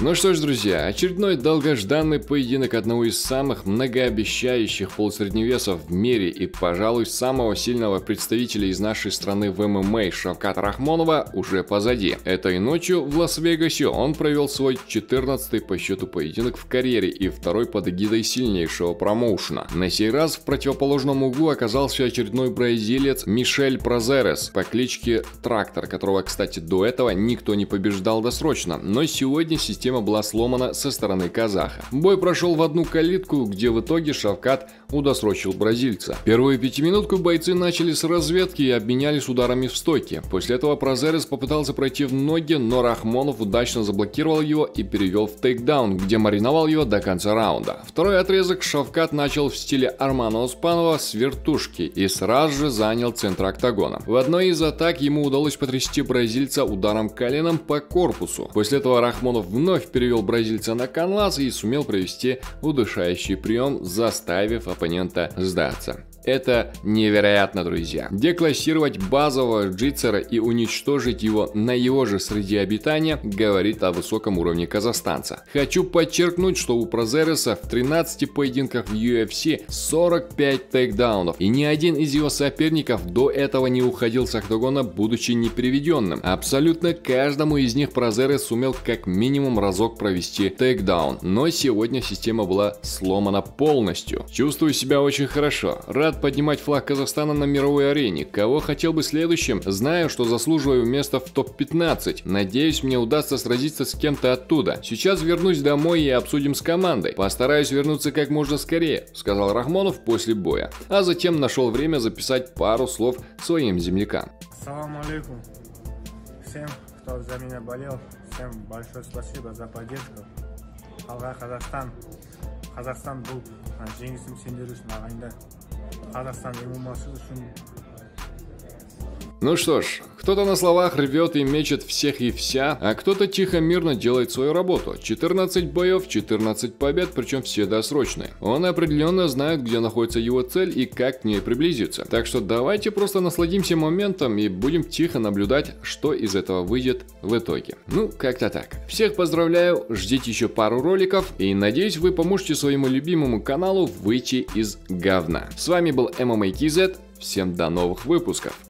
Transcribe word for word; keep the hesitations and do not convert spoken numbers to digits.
Ну что ж, друзья, очередной долгожданный поединок одного из самых многообещающих полусредневесов в мире и, пожалуй, самого сильного представителя из нашей страны в эм эм а Шавката Рахмонова уже позади. Этой ночью в Лас-Вегасе он провел свой четырнадцатый по счету поединок в карьере и второй под эгидой сильнейшего промоушена. На сей раз в противоположном углу оказался очередной бразилец Мишель Празерес по кличке Трактор, которого, кстати, до этого никто не побеждал досрочно, но сегодня система была сломана со стороны казаха. Бой прошел в одну калитку, где в итоге Шавкат удосрочил бразильца. Первую пятиминутку бойцы начали с разведки и обменялись ударами в стойке. После этого Празерес попытался пройти в ноги, но Рахмонов удачно заблокировал его и перевел в тейкдаун, где мариновал его до конца раунда. Второй отрезок Шавкат начал в стиле Армана Успанова с вертушки и сразу же занял центр октагона. В одной из атак ему удалось потрясти бразильца ударом коленом по корпусу. После этого Рахмонов вновь перевел бразильца на канвас и сумел провести удушающий прием, заставив оппонента сдаться. Это невероятно, друзья. Деклассировать базового джитсера и уничтожить его на его же среде обитания говорит о высоком уровне казахстанца. Хочу подчеркнуть, что у Празереса в тринадцати поединках в ю эф си сорок пять тейкдаунов, и ни один из его соперников до этого не уходил с октагона, будучи неприведенным. Абсолютно каждому из них Празерес сумел как минимум разок провести тейкдаун, но сегодня система была сломана полностью. Чувствую себя очень хорошо. Рад поднимать флаг Казахстана на мировой арене. Кого хотел бы следующим? Знаю, что заслуживаю места в топ пятнадцать. Надеюсь, мне удастся сразиться с кем-то оттуда. Сейчас вернусь домой и обсудим с командой. Постараюсь вернуться как можно скорее, сказал Рахмонов после боя. А затем нашел время записать пару слов своим землякам. Ассаламу алейкум. Всем, кто за меня болел, всем большое спасибо за поддержку. Алға Казахстан. Казахстан был жеңісім сендер үшін ағайындар. Казахстан имумасы үшін. Ну что ж, кто-то на словах рвет и мечет всех и вся, а кто-то тихо мирно делает свою работу. четырнадцать боев, четырнадцать побед, причем все досрочные. Он определенно знает, где находится его цель и как к ней приблизиться. Так что давайте просто насладимся моментом и будем тихо наблюдать, что из этого выйдет в итоге. Ну, как-то так. Всех поздравляю, ждите еще пару роликов и надеюсь, вы поможете своему любимому каналу выйти из говна. С вами был эм эм а кей зет, всем до новых выпусков.